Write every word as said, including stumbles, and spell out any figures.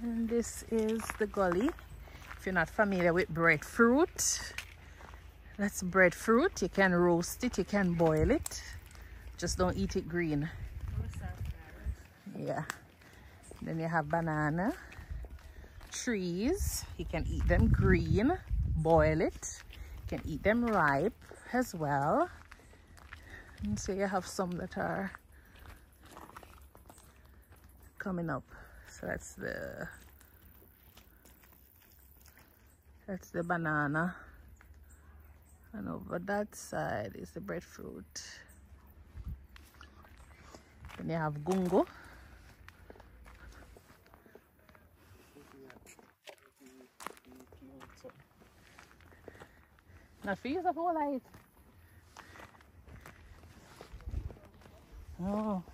And this is the gully. If you're not familiar with breadfruit, that's breadfruit. You can roast it, you can boil it. Just don't eat it green. Yeah. Then you have banana trees. You can eat them green, boil it. You can eat them ripe as well. And so you have some that are coming up. So that's the that's the banana, and over that side is the breadfruit. Then you have gungo. Now freeze up all light. Oh.